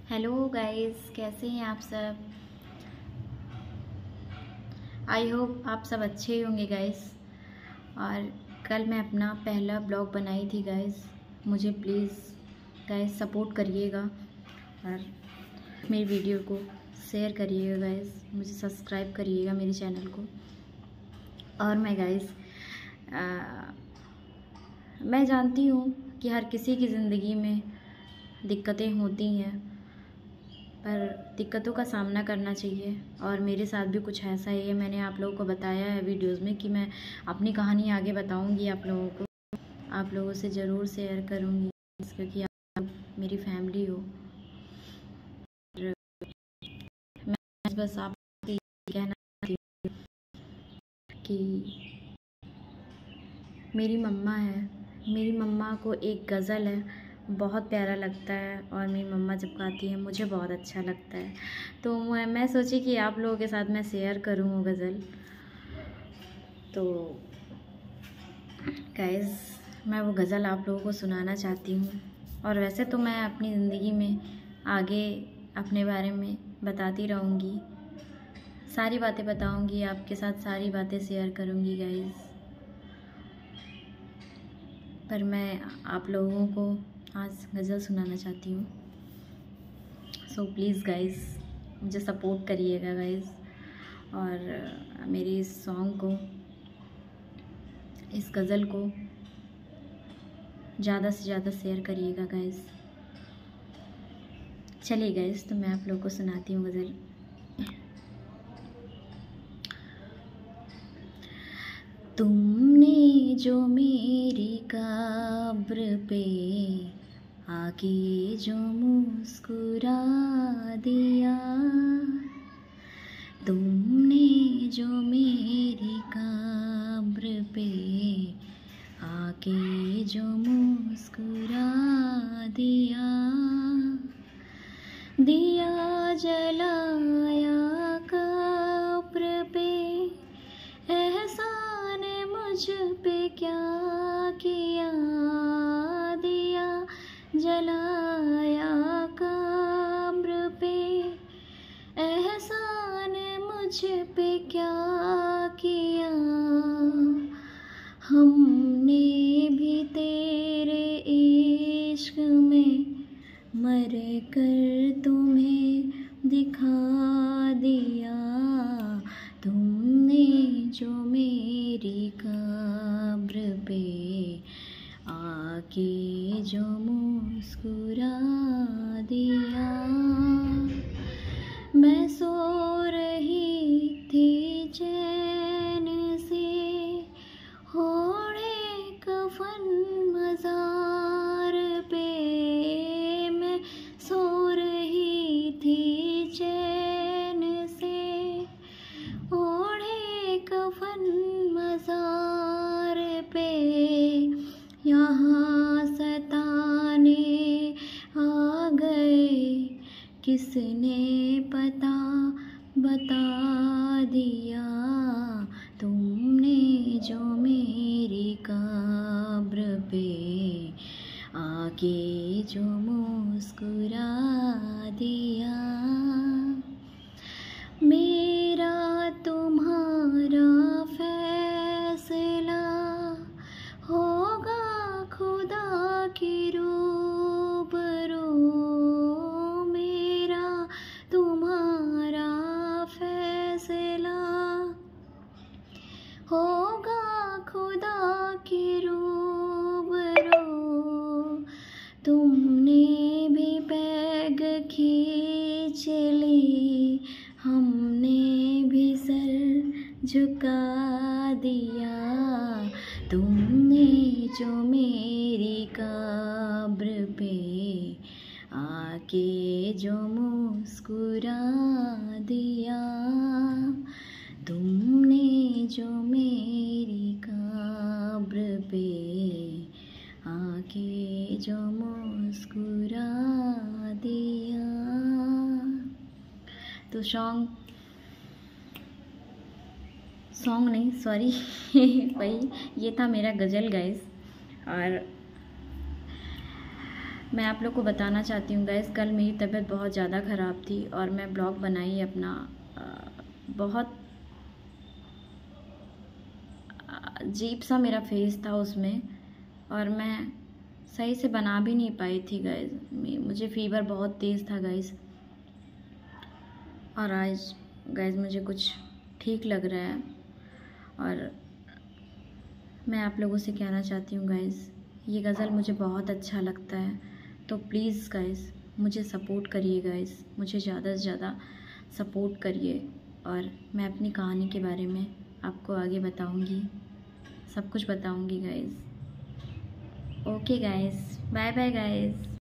Hello guys, कैसे हैं आप सब। आई होप आप सब अच्छे होंगे गाइस। और कल मैं अपना पहला ब्लॉग बनाई थी गाइस। मुझे प्लीज़ गाइस सपोर्ट करिएगा और मेरी वीडियो को शेयर करिएगा गाइस। मुझे सब्सक्राइब करिएगा मेरे चैनल को। और मैं गाइस मैं जानती हूँ कि हर किसी की ज़िंदगी में दिक्कतें होती हैं, पर दिक्कतों का सामना करना चाहिए। और मेरे साथ भी कुछ ऐसा ही है। मैंने आप लोगों को बताया है वीडियोस में कि मैं अपनी कहानी आगे बताऊंगी आप लोगों को, आप लोगों से ज़रूर शेयर करूंगी, क्योंकि आप मेरी फैमिली हो। मैं बस आपसे ये कहना चाहती हूँ कि मेरी मम्मा है, मेरी मम्मा को एक गज़ल है, बहुत प्यारा लगता है। और मेरी मम्मा जब गाती है मुझे बहुत अच्छा लगता है, तो मैं सोची कि आप लोगों के साथ मैं शेयर करूँ वो गज़ल। तो गाइस, मैं वो गज़ल आप लोगों को सुनाना चाहती हूँ। और वैसे तो मैं अपनी ज़िंदगी में आगे अपने बारे में बताती रहूँगी, सारी बातें बताऊँगी आपके साथ, सारी बातें शेयर करूँगी गाइस। पर मैं आप लोगों को आज गज़ल सुनाना चाहती हूँ। सो प्लीज़ गाइस मुझे सपोर्ट करिएगा गाइस, और मेरी इस सॉन्ग को, इस गज़ल को ज़्यादा से ज़्यादा शेयर करिएगा गाइस। चलिए गाइस, तो मैं आप लोगों को सुनाती हूँ गज़ल। तुमने जो मेरी कब्र पे आके जो मुस्कुरा दिया, तुमने जो मेरी कब्र पे आके जो मुस्कुरा दिया, दिया जलाया कब्र पे, एहसान मुझ पे क्या किया, दिया जलाया कब्र पे, एहसान मुझ पे क्या किया, हमने भी तेरे इश्क में मर कर तुम्हें दिखा दिया, तुमने जो मेरी कब्र पे आके जो मुस्कुरा दिया। मैं सो रही थी चैन से, ओढ़े कफन मज़ार पे, मैं सो रही थी चैन से, ओढ़े कफन मज़ार पे, यहाँ सताने आ गए, किसने पता बता दिया, तुमने जो मेरी कब्र पे आके जो मुस्कुरा दिया, मेरा तुम्हारा फैसला होगा खुदा की रूबरू, मेरा तुम्हारा फैसला होगा खुदा की रूबरू, तुमने भी पैग खींच ली, हमने भी सर झुका दिया, तुमने जो मेरी कब्र पे आके जो मुस्कुरा दिया, तुमने जो मेरी कब्र पे आके जो मुस्कुरा दिया। तो सॉन्ग नहीं, सॉरी वही ये था मेरा गज़ल गाइस। और मैं आप लोग को बताना चाहती हूँ गाइस, कल मेरी तबीयत बहुत ज़्यादा ख़राब थी और मैं ब्लॉग बनाई अपना बहुत अजीब सा मेरा फेस था उसमें, और मैं सही से बना भी नहीं पाई थी गाइस। मुझे फ़ीवर बहुत तेज़ था गाइस, और आज गाइस मुझे कुछ ठीक लग रहा है। और मैं आप लोगों से कहना चाहती हूँ गाइस, ये गज़ल मुझे बहुत अच्छा लगता है, तो प्लीज़ गाइस मुझे सपोर्ट करिए गाइस, मुझे ज़्यादा से ज़्यादा सपोर्ट करिए। और मैं अपनी कहानी के बारे में आपको आगे बताऊँगी, सब कुछ बताऊँगी guys. Okay guys, bye bye guys.